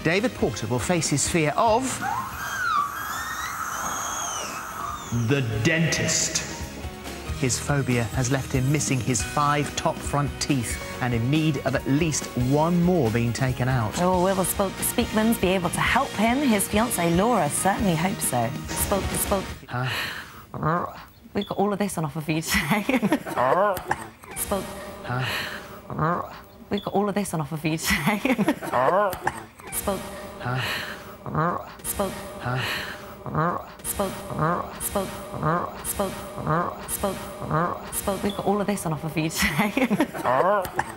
David Porter will face his fear of... the dentist. His phobia has left him missing his 5 top front teeth and in need of at least one more being taken out. Oh, will the Speakmans be able to help him? His fiancée Laura certainly hopes so. Huh? We've got all of this on offer for you today. Huh? We've got all of this on offer for you today. Huh? We've got all of this on offer for you today.